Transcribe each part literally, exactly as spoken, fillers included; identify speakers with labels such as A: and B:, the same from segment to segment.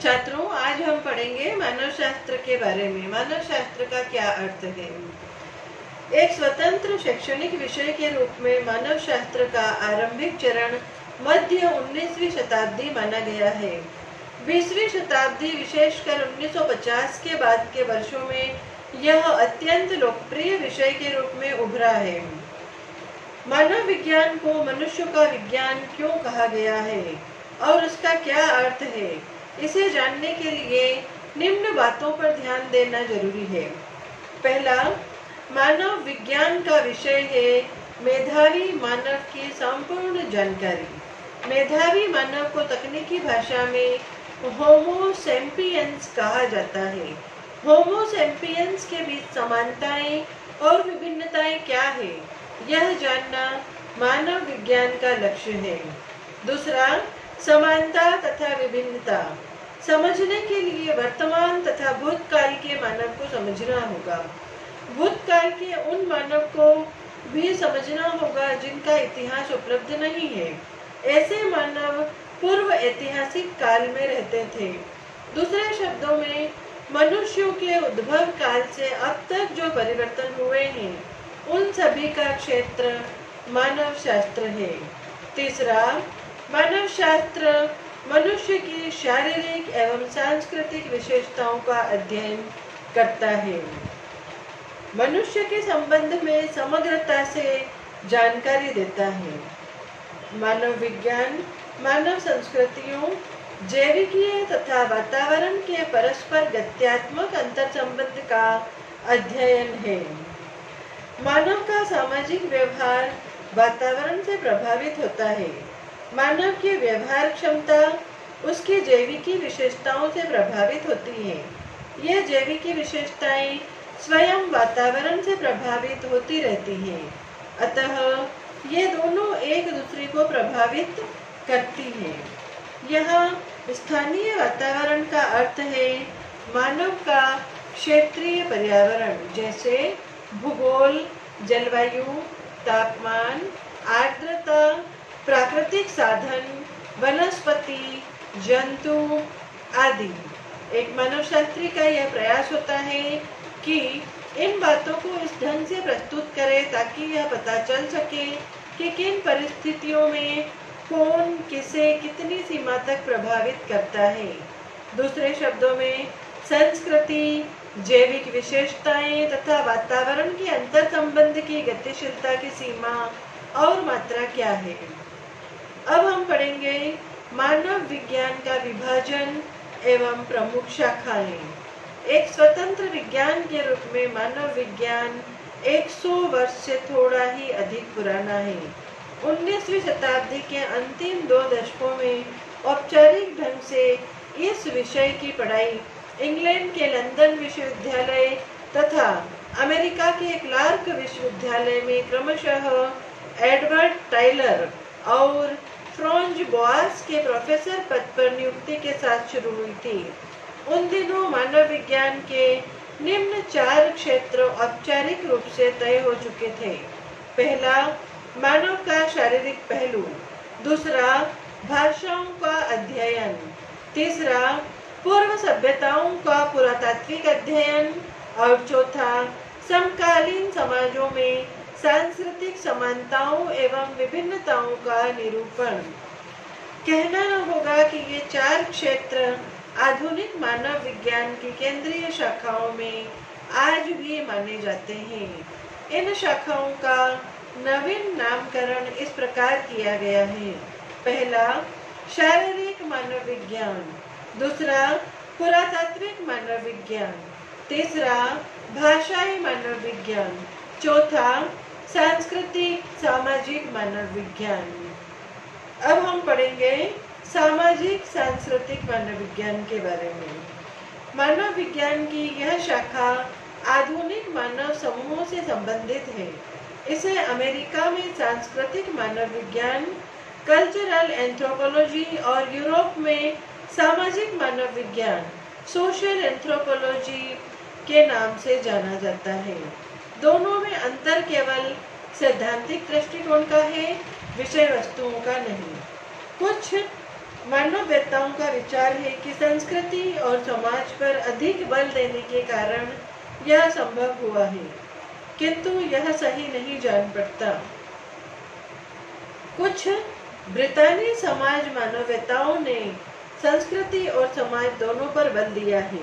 A: छात्रों, आज हम पढ़ेंगे मानव शास्त्र के बारे में। मानव शास्त्र का क्या अर्थ है? एक स्वतंत्र शैक्षणिक विषय के रूप में मानव शास्त्र का आरंभिक चरण मध्य उन्नीसवीं शताब्दी माना गया है। बीसवीं शताब्दी, विशेषकर उन्नीस सौ पचास के बाद के वर्षों में यह अत्यंत लोकप्रिय विषय के रूप में उभरा है। मानव विज्ञान को मनुष्य का विज्ञान क्यों कहा गया है और उसका क्या अर्थ है, इसे जानने के लिए निम्न बातों पर ध्यान देना जरूरी है। पहला, मानव विज्ञान का विषय है मेधावी मानव की संपूर्ण जानकारी। मेधावी मानव को तकनीकी भाषा में होमो सेपियंस कहा जाता है। होमो सेपियंस के बीच समानताएं और विभिन्नताएं क्या है, यह जानना मानव विज्ञान का लक्ष्य है। दूसरा, समानता तथा विभिन्नता समझने के लिए वर्तमान तथा भूतकाल के मानव को समझना होगा। भूतकाल के उन मानव को भी समझना होगा जिनका इतिहास उपलब्ध नहीं है। ऐसे मानव पूर्व ऐतिहासिक काल में रहते थे। दूसरे शब्दों में, मनुष्यों के उद्भव काल से अब तक जो परिवर्तन हुए हैं, उन सभी का क्षेत्र मानव शास्त्र है। तीसरा, मानव शास्त्र मनुष्य की शारीरिक एवं सांस्कृतिक विशेषताओं का अध्ययन करता है। मनुष्य के संबंध में समग्रता से जानकारी देता है। मानव विज्ञान मानव संस्कृतियों, जैविकीय तथा वातावरण के परस्पर गत्यात्मक अंतर संबंध का अध्ययन है। मानव का सामाजिक व्यवहार वातावरण से प्रभावित होता है। मानव की व्यवहार क्षमता उसकी जैविकी विशेषताओं से प्रभावित होती है। यह जैविकी विशेषताएं स्वयं वातावरण से प्रभावित होती रहती हैं। अतः ये दोनों एक दूसरे को प्रभावित करती हैं। यहाँ स्थानीय वातावरण का अर्थ है मानव का क्षेत्रीय पर्यावरण, जैसे भूगोल, जलवायु, तापमान, आर्द्रता, प्राकृतिक साधन, वनस्पति, जंतु आदि। एक मानवशास्त्री का यह प्रयास होता है कि इन बातों को इस ढंग से प्रस्तुत करे ताकि यह पता चल सके कि किन परिस्थितियों में कौन किसे कितनी सीमा तक प्रभावित करता है। दूसरे शब्दों में, संस्कृति, जैविक विशेषताएं तथा वातावरण के अंतर संबंध की गतिशीलता की सीमा और मात्रा क्या है। अब हम पढ़ेंगे मानव विज्ञान का विभाजन एवं प्रमुख शाखाएं। एक स्वतंत्र विज्ञान के रूप में मानव विज्ञान सौ वर्ष से थोड़ा ही अधिक पुराना है। उन्नीसवीं शताब्दी के अंतिम दो दशकों में औपचारिक ढंग से इस विषय की पढ़ाई इंग्लैंड के लंदन विश्वविद्यालय तथा अमेरिका के क्लार्क विश्वविद्यालय में क्रमशः एडवर्ड टाइलर और फ्रांज बोआस के प्रोफेसर पद पर नियुक्ति के साथ शुरू हुई थी। उन दिनों मानव विज्ञान के निम्न चार क्षेत्र औपचारिक रूप से तय हो चुके थे। पहला, मानव का शारीरिक पहलू। दूसरा, भाषाओं का अध्ययन। तीसरा, पूर्व सभ्यताओं का पुरातात्विक अध्ययन। और चौथा, समकालीन समाजों में सांस्कृतिक समानताओं एवं विभिन्नताओं का निरूपण। कहना होगा कि ये चार क्षेत्र आधुनिक मानव विज्ञान की केंद्रीय शाखाओं में आज भी माने जाते हैं। इन शाखाओं का नवीन नामकरण इस प्रकार किया गया है। पहला, शारीरिक मानव विज्ञान। दूसरा, पुरातात्विक मानव विज्ञान। तीसरा, भाषाई मानव विज्ञान। चौथा, सांस्कृतिक सामाजिक मानव विज्ञान। अब हम पढ़ेंगे सामाजिक सांस्कृतिक मानव विज्ञान के बारे में। मानव विज्ञान की यह शाखा आधुनिक मानव समूहों से संबंधित है। इसे अमेरिका में सांस्कृतिक मानव विज्ञान, कल्चरल एंथ्रोपोलॉजी और यूरोप में सामाजिक मानव विज्ञान, सोशल एंथ्रोपोलॉजी के नाम से जाना जाता है। दोनों में अंतर केवल सैद्धांतिक दृष्टिकोण का है, विषय वस्तुओं का नहीं। कुछ मानववेत्ताओं का विचार है कि संस्कृति और समाज पर अधिक बल देने के कारण यह संभव हुआ है, किंतु यह सही नहीं जान पड़ता। कुछ ब्रितानी समाज मानववेत्ताओं ने संस्कृति और समाज दोनों पर बल दिया है।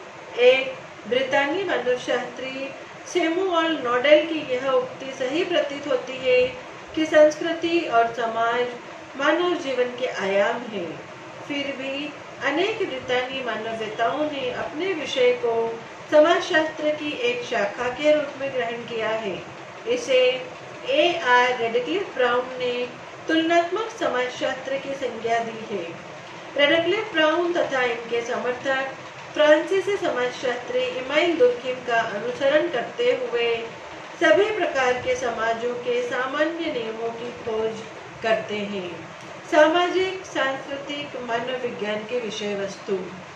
A: एक ब्रितानी मानवशास्त्री सैमुअल नोडेल की यह उक्ति सही प्रतीत होती है कि संस्कृति और समाज मानव जीवन के आयाम है। फिर भी अनेक ब्रितानी मानववेत्ताओं ने अपने विषय को समाजशास्त्र की एक शाखा के रूप में ग्रहण किया है। इसे ए आर रेडक्लिफ ब्राउन ने तुलनात्मक समाजशास्त्र की संज्ञा दी है। रेडक्लिफ ब्राउन तथा इनके समर्थक फ्रांसीसी समाजशास्त्री इमाइल दुर्खिम का अनुसरण करते हुए सभी प्रकार के समाजों के सामान्य नियमों की खोज करते हैं। सामाजिक सांस्कृतिक मानव विज्ञान के विषय वस्तु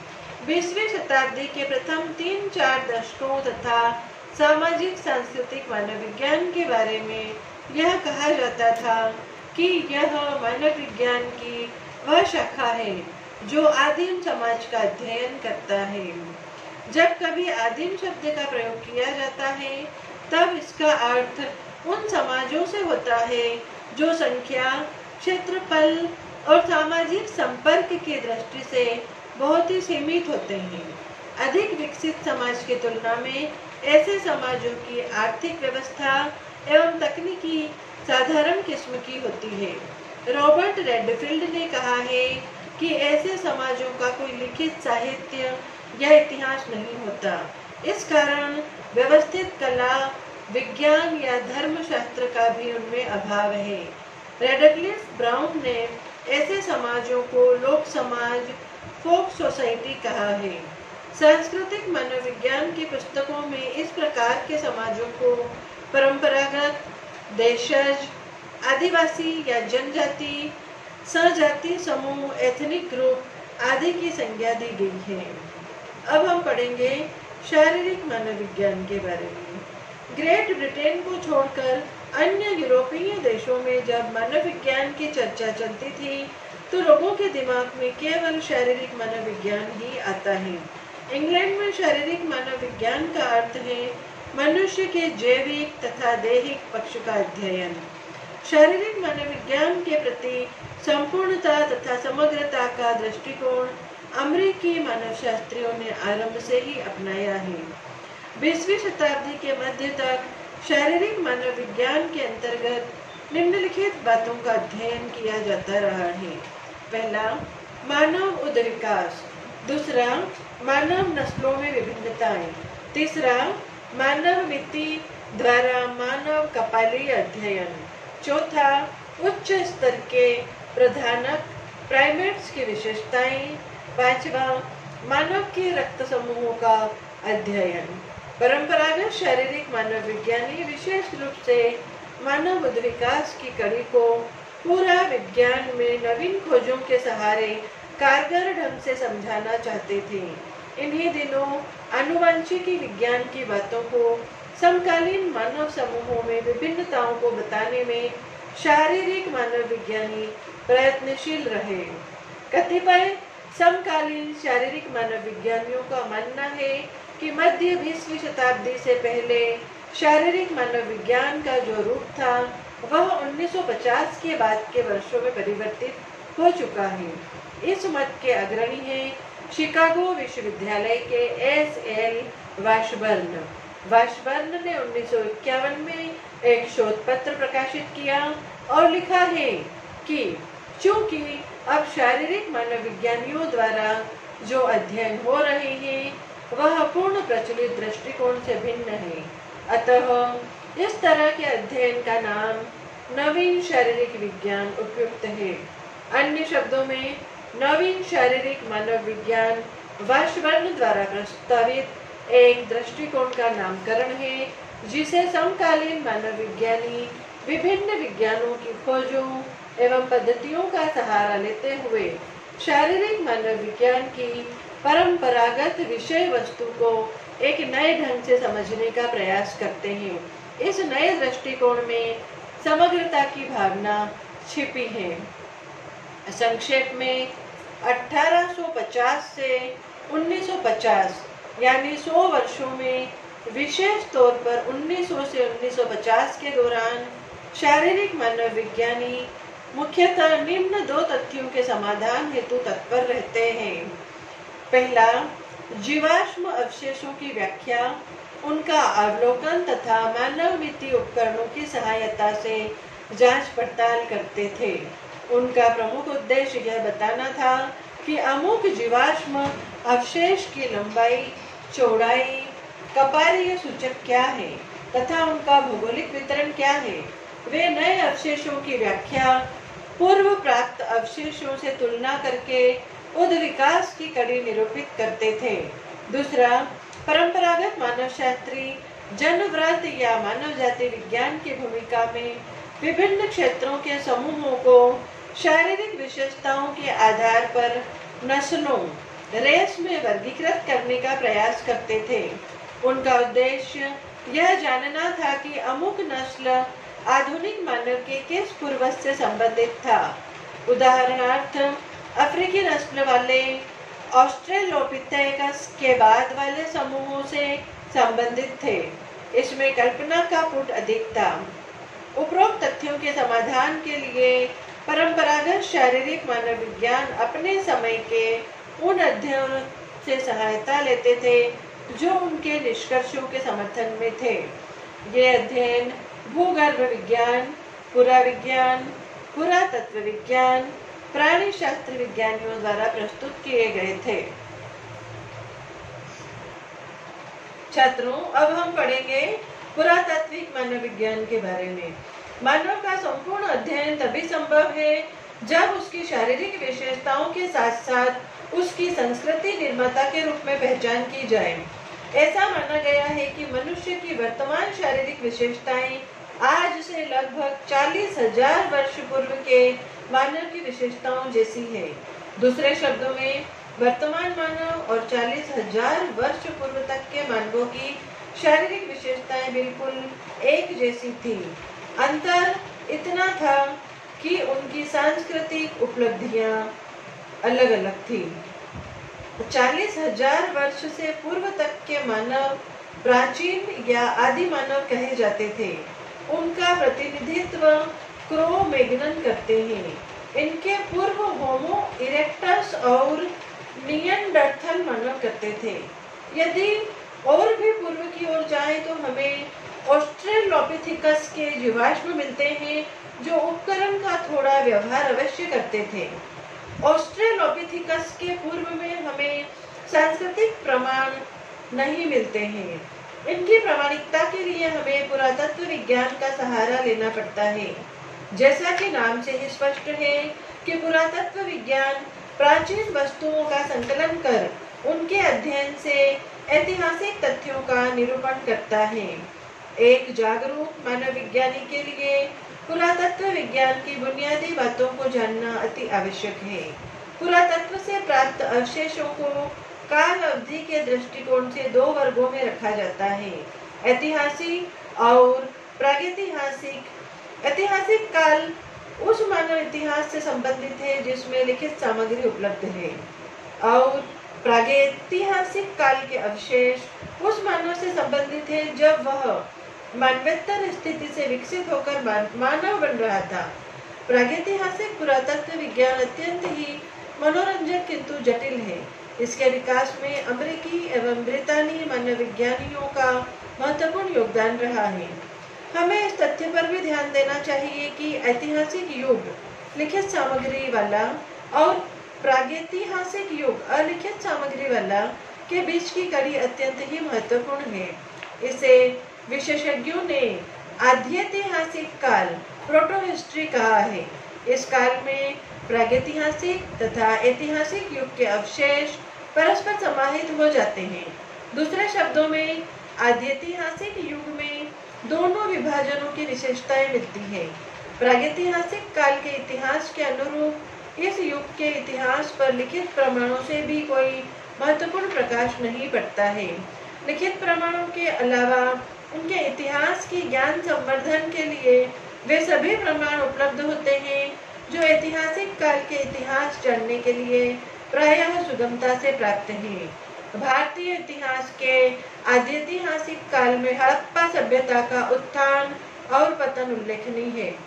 A: बीसवीं शताब्दी के प्रथम तीन चार दशकों तथा सामाजिक सांस्कृतिक मानव विज्ञान के बारे में यह कहा जाता था कि यह मानव विज्ञान की वह शाखा है जो आदिम समाज का अध्ययन करता है। जब कभी आदिम शब्द का प्रयोग किया जाता है तब इसका अर्थ उन समाजों से होता है जो संख्या, क्षेत्रफल और सामाजिक संपर्क की दृष्टि से बहुत ही सीमित होते हैं। अधिक विकसित समाज की तुलना में ऐसे समाजों की आर्थिक व्यवस्था एवं तकनीकी साधारण किस्म की होती है। रॉबर्ट रेडफील्ड ने कहा है कि ऐसे समाजों का कोई लिखित साहित्य या इतिहास नहीं होता। इस कारण व्यवस्थित कला, विज्ञान या धर्मशास्त्र का भी उनमें अभाव है। रेडक्लिफ ब्राउन ने ऐसे समाजों को लोक समाज, फोक सोसाइटी कहा है। सांस्कृतिक मनोविज्ञान की पुस्तकों में इस प्रकार के समाजों को परंपरागत, देशज, आदिवासी या जनजाति, सजाति समूह, एथनिक ग्रुप आदि की संज्ञा दी गई है। अब हम पढ़ेंगे शारीरिक मनोविज्ञान के बारे में। ग्रेट ब्रिटेन को छोड़कर अन्य यूरोपीय देशों में जब मनोविज्ञान की चर्चा चलती थी तो लोगों के दिमाग में केवल शारीरिक मनोविज्ञान ही आता है। इंग्लैंड में शारीरिक मनोविज्ञान का अर्थ है मनुष्य के जैविक तथा दैहिक पक्ष का अध्ययन। शारीरिक मनोविज्ञान के प्रति संपूर्णता तथा समग्रता का दृष्टिकोण अमेरिकी मानवशास्त्रियों ने आरंभ से ही अपनाया है। बीसवीं शताब्दी के मध्य तक शारीरिक मनोविज्ञान के अंतर्गत निम्नलिखित बातों का अध्ययन किया जाता रहा है। पहला, मानव उद विकास। दूसरा, मानव नस्लों में विभिन्नताएं। तीसरा, मानव मिति द्वारा मानव कपाली अध्ययन। चौथा, उच्च स्तर के प्रधानक प्राइमेट्स की विशेषताएं। पांचवा, मानव के रक्त समूहों का अध्ययन। परंपरागत शारीरिक मानव विज्ञानी विशेष रूप से मानव उद विकास की कड़ी को पूरा विज्ञान में नवीन खोजों के सहारे कारगर ढंग से समझाना चाहते थे। इन्हीं दिनों आनुवंशिकी विज्ञान की बातों को समकालीन मानव समूहों में विभिन्नताओं को बताने में शारीरिक मानव विज्ञानी प्रयत्नशील रहे। कतिपय समकालीन शारीरिक मानव विज्ञानियों का मानना है कि मध्य बीसवीं शताब्दी से पहले शारीरिक मानव विज्ञान का जो रूप था वह उन्नीस सौ पचास के बाद के वर्षों में परिवर्तित हो चुका है। इस मत के अग्रणी हैं शिकागो विश्वविद्यालय के एस एल वाशबर्न। वाशबर्न ने उन्नीस सौ इक्यावन में एक शोध पत्र प्रकाशित किया और लिखा है कि चूंकि अब शारीरिक मनोविज्ञानियों द्वारा जो अध्ययन हो रहे हैं वह पूर्ण प्रचलित दृष्टिकोण से भिन्न है, अतः इस तरह के अध्ययन का नाम नवीन शारीरिक विज्ञान उपयुक्त है। अन्य शब्दों में नवीन शारीरिक मानव विज्ञान वाशबर्न द्वारा प्रस्तावित एक दृष्टिकोण का नामकरण है जिसे समकालीन मानव विज्ञानी विभिन्न विज्ञानों की खोजों एवं पद्धतियों का सहारा लेते हुए शारीरिक मानव विज्ञान की परंपरागत विषय वस्तु को एक नए ढंग से समझने का प्रयास करते हैं। इस नए दृष्टिकोण में समग्रता की भावना छिपी है। संक्षेप में अठारह सौ पचास से उन्नीस सौ पचास यानी सौ वर्षों में, विशेष तौर पर उन्नीस सौ से उन्नीस सौ पचास के दौरान शारीरिक मानव विज्ञानी मुख्यतः निम्न दो तथ्यों के समाधान हेतु तत्पर रहते हैं। पहला, जीवाश्म अवशेषों की व्याख्या, उनका अवलोकन तथा मानव मिति उपकरणों की सहायता से जांच पड़ताल करते थे। उनका प्रमुख उद्देश्य यह बताना था कि अमुक जीवाश्म अवशेष की लंबाई, चौड़ाई, कपालीय सूचक क्या है तथा उनका भौगोलिक वितरण क्या है। वे नए अवशेषों की व्याख्या पूर्व प्राप्त अवशेषों से तुलना करके उद्विकास की कड़ी निरूपित करते थे। दूसरा, परंपरागत मानवशास्त्री जनव्रत या मानव जाति विज्ञान की भूमिका में विभिन्न क्षेत्रों के समूहों को शारीरिक विशेषताओं के आधार पर नस्लों, रेस में वर्गीकृत करने का प्रयास करते थे। उनका उद्देश्य यह जानना था कि अमुक नस्ल आधुनिक मानव के किस पूर्वज से संबंधित था। उदाहरणार्थ, अफ्रीकी नस्ल वाले ऑस्ट्रेलोपिथेकस के बाद वाले समूहों से संबंधित थे। इसमें कल्पना का पुट अधिक था। उपरोक्त तथ्यों के समाधान के लिए परंपरागत शारीरिक मानव विज्ञान अपने समय के उन अध्ययनों से सहायता लेते थे जो उनके निष्कर्षों के समर्थन में थे। ये अध्ययन भूगर्भ विज्ञान, पुराविज्ञान, पुरातत्व विज्ञान, प्राणी शास्त्र विज्ञानियों द्वारा प्रस्तुत किए गए थे। छात्रों, अब हम पढ़ेंगे पुरातात्विक मानव विज्ञान के बारे में। मानव का संपूर्ण अध्ययन तभी संभव है जब उसकी शारीरिक विशेषताओं के साथ साथ उसकी संस्कृति निर्माता के रूप में पहचान की जाए। ऐसा माना गया है कि मनुष्य की वर्तमान शारीरिक विशेषताएं आज से लगभग चालीस हजार वर्ष पूर्व के मानव की विशेषताओं जैसी है। दूसरे शब्दों में, वर्तमान मानव और चालीस हजार वर्ष पूर्व तक के मानवों की शारीरिक विशेषताएं बिल्कुल एक जैसी थी। अंतर इतना था कि उनकी सांस्कृतिक उपलब्धियां अलग अलग थी। चालीस हजार वर्ष से पूर्व तक के मानव प्राचीन या आदि मानव कहे जाते थे। उनका प्रतिनिधित्व क्रो-मैग्नन करते हैं। इनके पूर्व होमो इरेक्टस और निएंडरथल मानव करते थे। यदि और भी पूर्व की ओर जाएं तो हमें ऑस्ट्रेलोपिथेकस के जीवाश्म मिलते हैं जो उपकरण का थोड़ा व्यवहार अवश्य करते थे। ऑस्ट्रेलोपिथेकस के पूर्व में हमें सांस्कृतिक प्रमाण नहीं मिलते हैं। इनकी प्रामाणिकता के लिए हमें पुरातत्व विज्ञान का सहारा लेना पड़ता है। जैसा कि नाम से ही स्पष्ट है कि पुरातत्व विज्ञान प्राचीन वस्तुओं का संकलन कर उनके अध्ययन से ऐतिहासिक तथ्यों का निरूपण करता है। एक जागरूक मानव विज्ञानी के लिए पुरातत्व विज्ञान की बुनियादी बातों को जानना अति आवश्यक है। पुरातत्व से प्राप्त अवशेषों को काल अवधि के दृष्टिकोण से दो वर्गों में रखा जाता है, ऐतिहासिक और प्रागैतिहासिक। ऐतिहासिक काल उस मानव इतिहास से संबंधित है जिसमें लिखित सामग्री उपलब्ध है, और प्रागैतिहासिक काल के अवशेष उस मानव से संबंधित है जब वह मानवेतर स्थिति से विकसित होकर मानव बन रहा था। प्रागैतिहासिक पुरातत्व विज्ञान अत्यंत ही मनोरंजक किंतु जटिल है। इसके विकास में अमेरिकी एवं ब्रितानी मानव विज्ञानियों का महत्वपूर्ण योगदान रहा है। हमें इस तथ्य पर भी ध्यान देना चाहिए कि ऐतिहासिक युग लिखित सामग्री वाला और प्रागैतिहासिक युग अलिखित सामग्री वाला के बीच की कड़ी अत्यंत ही महत्वपूर्ण है। इसे विशेषज्ञों ने आद्यैतिहासिक काल, प्रोटो हिस्ट्री कहा है। इस काल में प्रागैतिहासिक तथा ऐतिहासिक युग के अवशेष परस्पर समाहित हो जाते हैं। दूसरे शब्दों में, आद्यैतिहासिक युग में दोनों विभाजनों की विशेषताएं मिलती हैं। प्रागैतिहासिक काल के इतिहास के अनुरूप इस युग के इतिहास पर लिखित प्रमाणों से भी कोई महत्वपूर्ण प्रकाश नहीं पड़ता है। लिखित प्रमाणों के अलावा उनके इतिहास की ज्ञान संवर्धन के लिए वे सभी प्रमाण उपलब्ध होते हैं जो ऐतिहासिक काल के इतिहास जानने के लिए प्रायः सुगमता से प्राप्त हैं। भारतीय इतिहास के आद्यैतिहासिक काल में हड़प्पा सभ्यता का उत्थान और पतन उल्लेखनीय है।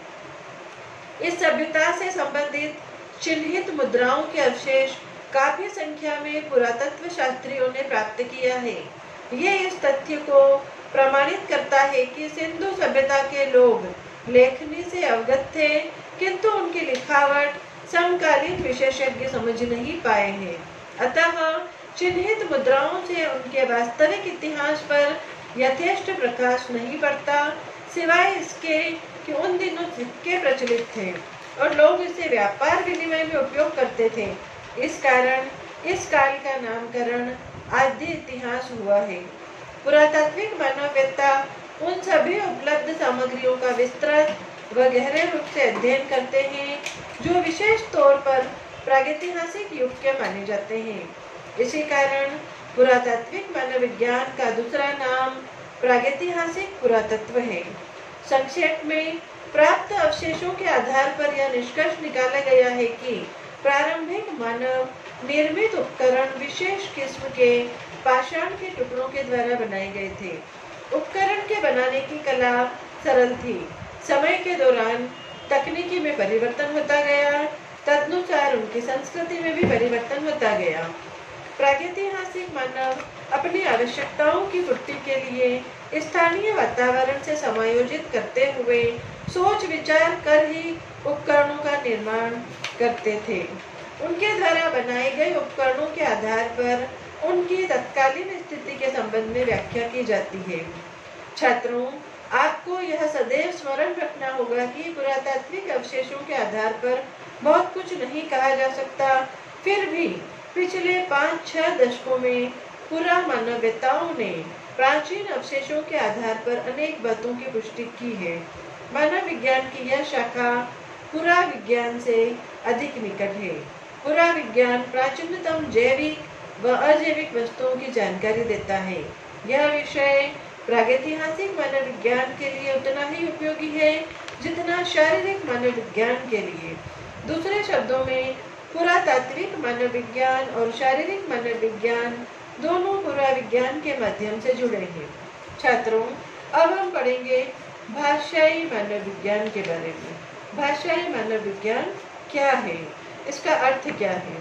A: इस सभ्यता से संबंधित चिन्हित मुद्राओं के अवशेष काफी संख्या में पुरातत्व शास्त्रियों ने प्राप्त किया है। ये इस तथ्य को प्रमाणित करता है कि सिंधु सभ्यता के लोग लेखनी से अवगत थे, किंतु उनकी लिखावट समकालीन विशेषज्ञ समझ नहीं पाए हैं। अतः चिन्हित मुद्राओं से उनके वास्तविक इतिहास पर यथेष्ट प्रकाश नहीं पड़ता, सिवाय इसके कि उन दिनों सिक्के प्रचलित थे और लोग इसे व्यापार विनिमय में उपयोग करते थे। इस कारण इस काल का नामकरण आद्य इतिहास हुआ है। पुरातात्विक मानववेत्ता उन सभी उपलब्ध सामग्रियों का विस्तृत व गहरे रूप से अध्ययन करते हैं जो विशेष तौर पर प्रागैतिहासिक युग के माने जाते हैं। इसी कारण पुरातात्विक मानवविज्ञान का दूसरा नाम प्रागैतिहासिक पुरातत्व है। संक्षेप में प्राप्त अवशेषों के आधार पर यह निष्कर्ष निकाला गया है कि प्रारंभिक मानव निर्मित उपकरण विशेष किस्म के पाषाण के टुकड़ों के द्वारा बनाए गए थे। उपकरण के बनाने की कला सरल थी। समय के दौरान तकनीकी में परिवर्तन होता गया, तदनुसार उनकी संस्कृति में भी परिवर्तन होता गया। प्रागैतिहासिक मानव अपनी आवश्यकताओं की पूर्ति के लिए स्थानीय वातावरण से समायोजित करते हुए सोच विचार कर ही उपकरणों का निर्माण करते थे। उनके द्वारा बनाए गए उपकरणों के आधार पर उनकी तत्कालीन स्थिति के संबंध में व्याख्या की जाती है। छात्रों, आपको यह सदैव स्मरण रखना होगा कि पुरातात्विक अवशेषों के आधार पर बहुत कुछ नहीं कहा जा सकता। फिर भी पिछले पाँच छह दशकों में पुरा मानववेत्ताओं ने प्राचीन अवशेषों के आधार पर अनेक बातों की पुष्टि की है। मानव विज्ञान की यह शाखा पुरा विज्ञान से अधिक निकट है। पुरा विज्ञान प्राचीनतम जैविक व अजैविक वस्तुओं की जानकारी देता है। यह विषय प्रागैतिहासिक मानव विज्ञान के लिए उतना ही उपयोगी है जितना शारीरिक मानव विज्ञान के लिए। दूसरे शब्दों में पुरातात्विक मानव विज्ञान और शारीरिक मानव विज्ञान दोनों पुरा विज्ञान के माध्यम से जुड़े हैं। छात्रों, अब हम पढ़ेंगे भाषाई मानव विज्ञान के बारे में। भाषाई मानव विज्ञान क्या है, इसका अर्थ क्या है?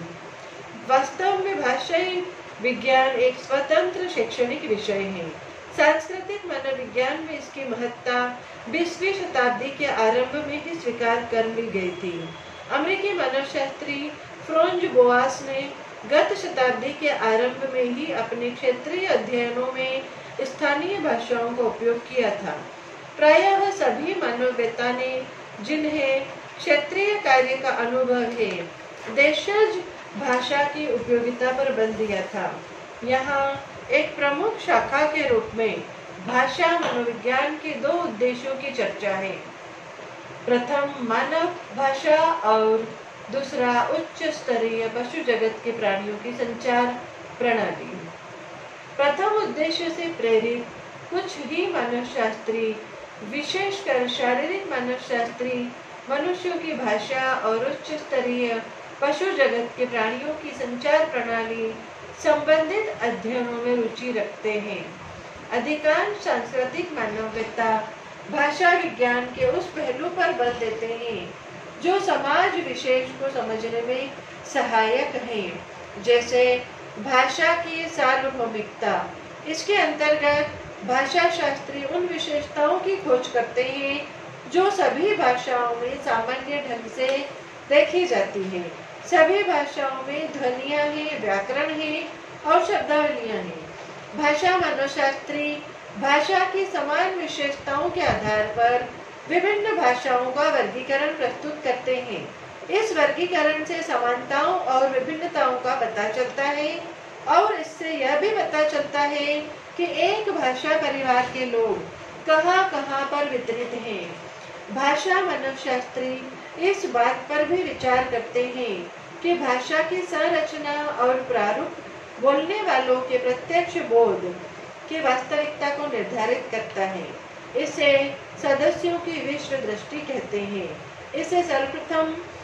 A: वास्तव में भाषाई विज्ञान एक स्वतंत्र शैक्षणिक विषय है। सांस्कृतिक मानव विज्ञान में इसकी महत्ता बीसवीं शताब्दी के आरंभ में ही स्वीकार कर ली गई थी। अमेरिकी मानवशास्त्री फ्रांज बोआस ने गत शताब्दी के आरंभ में ही अपने क्षेत्रीय अध्ययनों में स्थानीय भाषाओं का उपयोग किया था। प्रायः सभी मानववेत्ता ने जिन्हें क्षेत्रीय कार्य का अनुभव है, देशज भाषा की उपयोगिता पर बल दिया था। यहाँ एक प्रमुख शाखा के रूप में भाषा मनोविज्ञान के दो उद्देश्यों की चर्चा है। प्रथम मानव भाषा और दूसरा उच्च स्तरीय पशु जगत के प्राणियों की संचार प्रणाली। प्रथम उद्देश्य से प्रेरित कुछ ही मानवशास्त्री, विशेषकर शारीरिक मानवशास्त्री, मनुष्यों की भाषा और उच्च स्तरीय पशु जगत के प्राणियों की संचार प्रणाली संबंधित अध्ययनों में रुचि रखते हैं। अधिकांश सांस्कृतिक मानववेत्ता भाषा विज्ञान के उस पहलू पर बल देते हैं जो समाज विशेष को समझने में सहायक है, जैसे भाषा की सार्वभौमिकता। इसके अंतर्गत भाषा शास्त्री उन विशेषताओं की खोज करते हैं जो सभी भाषाओं में सामान्य ढंग से देखी जाती हैं। सभी भाषाओं में ध्वनियाँ हैं, व्याकरण है और शब्दावलियाँ हैं। भाषा मानवशास्त्री भाषा की समान विशेषताओं के आधार पर विभिन्न भाषाओं का वर्गीकरण प्रस्तुत करते हैं। इस वर्गीकरण से समानताओं और विभिन्नताओं का पता चलता है और इससे यह भी पता चलता है कि एक भाषा परिवार के लोग कहाँ कहाँ पर वितरित हैं। भाषा मानवशास्त्री इस बात पर भी विचार करते हैं कि भाषा की संरचना और प्रारूप बोलने वालों के प्रत्यक्ष बोध की वास्तविकता को निर्धारित करता है। इसे सदस्यों की विश्व दृष्टि कहते हैं। इसे सर्वप्रथम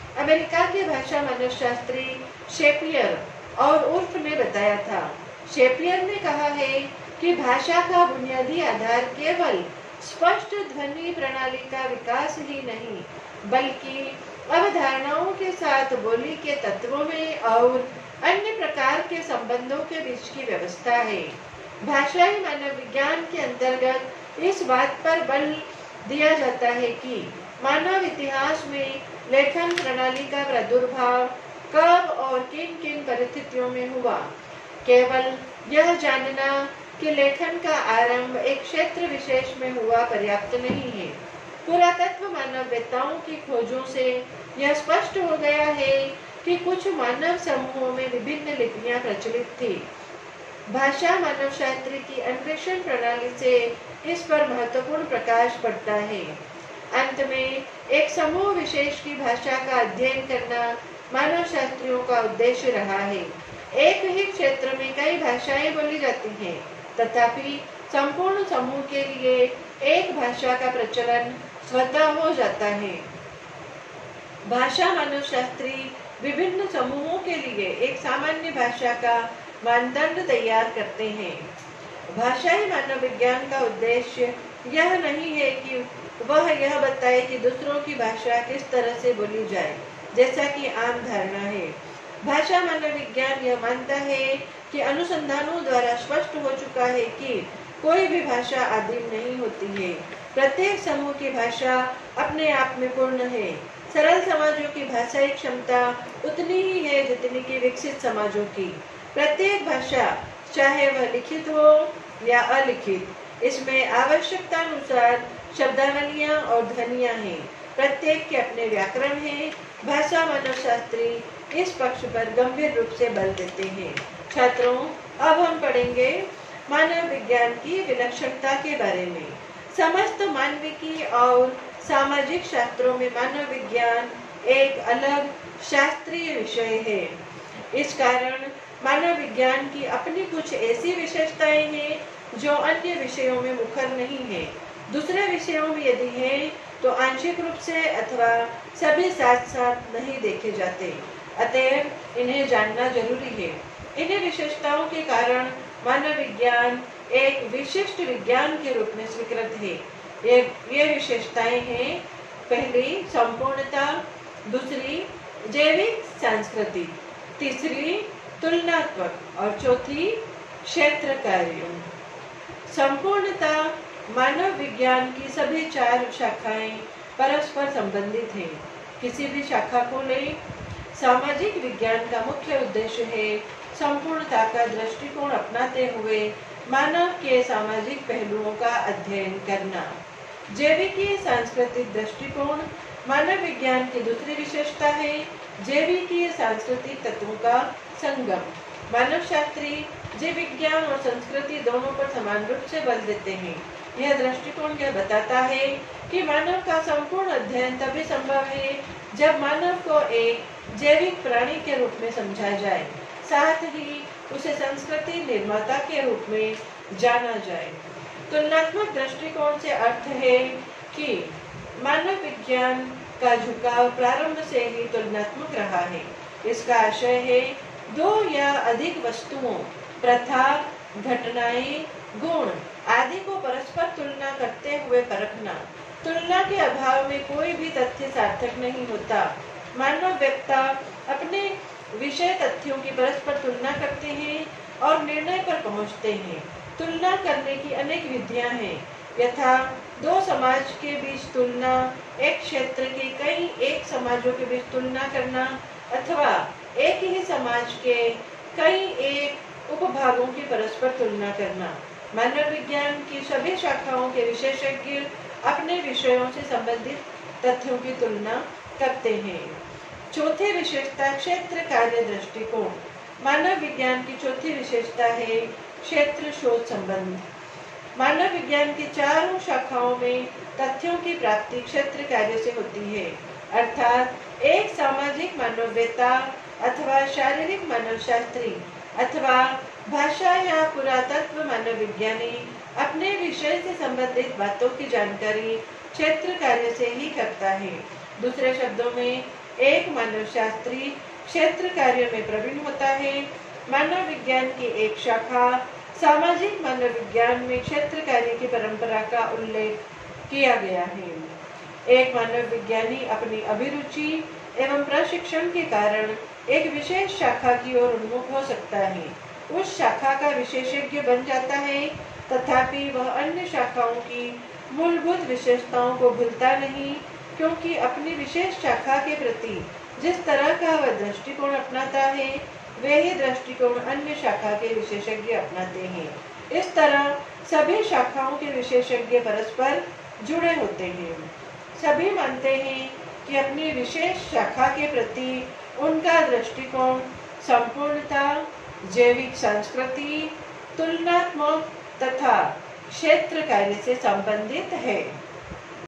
A: अमेरिका के भाषा मानवशास्त्री शेपियर और उर्फ ने बताया था। शेपियर ने कहा है कि भाषा का बुनियादी आधार केवल स्पष्ट ध्वनि प्रणाली का विकास ही नहीं, बल्कि अवधारणाओं के साथ बोली के तत्वों में और अन्य प्रकार के संबंधों के बीच की व्यवस्था है। भाषाई मानव विज्ञान के अंतर्गत इस बात पर बल दिया जाता है कि मानव इतिहास में लेखन प्रणाली का प्रादुर्भाव कब और किन किन परिस्थितियों में हुआ। केवल यह जानना कि लेखन का आरंभ एक क्षेत्र विशेष में हुआ पर्याप्त नहीं है। पुरातत्व मानववेत्ताओं की खोजों से यह स्पष्ट हो गया है कि कुछ मानव समूहों में विभिन्न लिपियां प्रचलित थी। भाषा मानवशास्त्र की अन्वेषण प्रणाली से इस पर महत्वपूर्ण प्रकाश पड़ता है। अंत में एक समूह विशेष की भाषा का अध्ययन करना मानव शास्त्रियों का उद्देश्य रहा है। एक ही क्षेत्र में कई भाषाएं बोली जाती हैं, तथापि संपूर्ण समूह के लिए एक भाषा का प्रचलन स्वतः हो जाता है। भाषा मानवशास्त्री विभिन्न समूहों के लिए एक सामान्य भाषा का मानदंड तैयार करते हैं। भाषाई मानव विज्ञान का उद्देश्य यह नहीं है कि वह यह बताए कि दूसरों की भाषा किस तरह से बोली जाए, जैसा कि आम धारणा है। भाषा मानव विज्ञान यह मानता है कि अनुसंधानों द्वारा स्पष्ट हो चुका है कि कोई भी भाषा आदिम नहीं होती है। प्रत्येक समूह की भाषा अपने आप में पूर्ण है। सरल समाजों की भाषाई क्षमता उतनी ही है जितनी कि विकसित समाजों की। प्रत्येक भाषा, चाहे वह लिखित हो या अलिखित, इसमें आवश्यकतानुसार शब्दावलियां और ध्वनियां हैं। प्रत्येक के अपने व्याकरण हैं। भाषा मानवशास्त्री इस पक्ष पर गंभीर रूप से बल देते हैं। छात्रों, अब हम पढ़ेंगे मानव विज्ञान की विलक्षणता के बारे में। समस्त मानविकी और सामाजिक शास्त्रों में मानव विज्ञान एक अलग शास्त्रीय विषय है। इस कारण मानव विज्ञान की अपनी कुछ ऐसी विशेषताएं हैं जो अन्य विषयों में मुखर नहीं है। दूसरे विषयों में यदि है तो आंशिक रूप से अथवा सभी साथ साथ नहीं देखे जाते। अतएव इन्हें जानना जरूरी है। इन्हें विशेषताओं के कारण मानव विज्ञान एक विशिष्ट विज्ञान के रूप में स्वीकृत है। ये ये विशेषताएं हैं, पहली संपूर्णता, दूसरी जैविक सांस्कृतिक, तीसरी तुलनात्मक और चौथी क्षेत्र कार्यों। संपूर्णता, मानव विज्ञान की सभी चार शाखाएं परस्पर संबंधित हैं। किसी भी शाखा को लें। सामाजिक विज्ञान का मुख्य उद्देश्य है संपूर्णता का दृष्टिकोण अपनाते हुए मानव के सामाजिक पहलुओं का अध्ययन करना। जैविकीय सांस्कृतिक दृष्टिकोण मानव विज्ञान की दूसरी विशेषता है। जैविकीय सांस्कृतिक तत्वों का संगम। मानव शास्त्री जीव विज्ञान और संस्कृति दोनों पर समान रूप से बल देते हैं। यह दृष्टिकोण यह बताता है कि मानव का संपूर्ण अध्ययन तभी संभव है जब मानव को एक जैविक प्राणी के रूप में समझा जाए, साथ ही उसे संस्कृति निर्माता के रूप में जाना जाए। तुलनात्मक दृष्टिकोण से अर्थ है कि मानव विज्ञान का झुकाव प्रारंभ से ही तुलनात्मक रहा है। इसका आशय है दो या अधिक वस्तुओं, प्रथा, घटनाएं, गुण आदि को परस्पर तुलना करते हुए परखना। तुलना के अभाव में कोई भी तथ्य सार्थक नहीं होता। मानव वेत्ता अपने विषय तथ्यों की परस्पर तुलना करते हैं और निर्णय पर पहुंचते हैं। तुलना करने की अनेक विधियां हैं, यथा दो समाज के बीच तुलना, एक क्षेत्र के कई एक समाजों के बीच तुलना करना, अथवा एक ही समाज के कई एक उपभागों की परस्पर तुलना करना। मानव विज्ञान की सभी शाखाओं के विशेषज्ञ अपने विषयों से संबंधित तथ्यों की तुलना करते हैं। चौथी विशेषता क्षेत्र कार्य दृष्टिकोण। मानव विज्ञान की चौथी विशेषता है क्षेत्र शोध संबंध। मानव विज्ञान की चारों शाखाओं में तथ्यों की प्राप्ति क्षेत्र कार्य से होती है, अर्थात एक सामाजिक मानववेत्ता अथवा शारीरिक मानवशास्त्री अथवा भाषा या पुरातत्व मानव विज्ञानी अपने विषय से संबंधित बातों की जानकारी क्षेत्र कार्य से ही करता है। दूसरे शब्दों में एक मानवशास्त्री क्षेत्र कार्य में प्रवीण होता है। मानव विज्ञान की एक शाखा सामाजिक मानव विज्ञान में क्षेत्र कार्य की परंपरा का उल्लेख किया गया है। एक मानव विज्ञानी अपनी अभिरुचि एवं प्रशिक्षण के कारण एक विशेष शाखा की ओर उन्मुख हो सकता है, उस शाखा का विशेषज्ञ बन जाता है, तथापि वह अन्य शाखाओं की मूलभूत विशेषताओं को भूलता नहीं, क्योंकि अपनी विशेष शाखा के प्रति जिस तरह का वह दृष्टिकोण अपनाता है, वे ही दृष्टिकोण अन्य शाखा के विशेषज्ञ अपनाते हैं। इस तरह सभी शाखाओं के विशेषज्ञ परस्पर जुड़े होते हैं। सभी मानते हैं कि अपनी विशेष शाखा के प्रति उनका दृष्टिकोण संपूर्णता, जैविक संस्कृति, तुलनात्मक तथा क्षेत्र कार्य से संबंधित है।